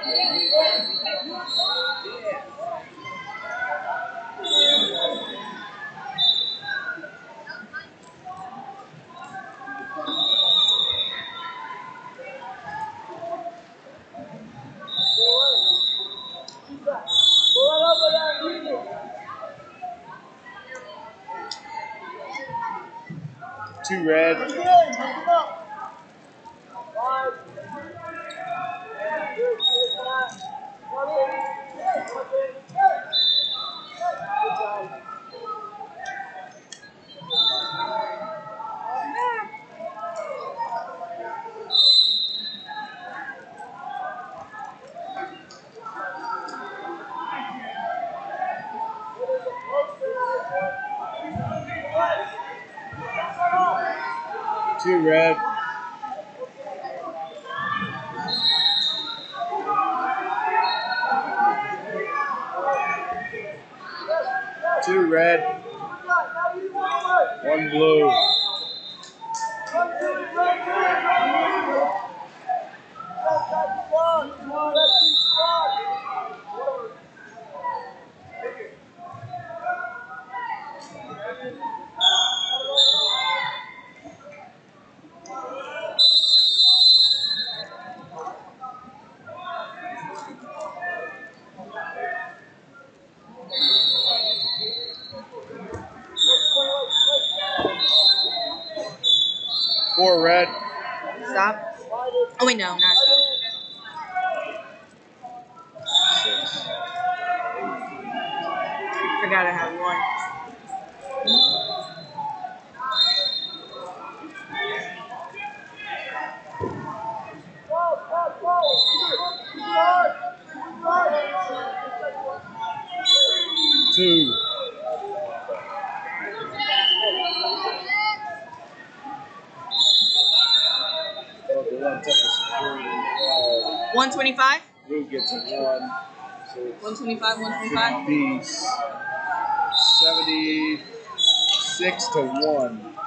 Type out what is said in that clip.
Two red. Two red. Two red. One blue. Four red. Stop. Oh wait, no, not stop. 6. Forgot I had one. Two. Oh, the one took the security. 125? Blue gets a 1. So 125, 125? piece. 76 to 1.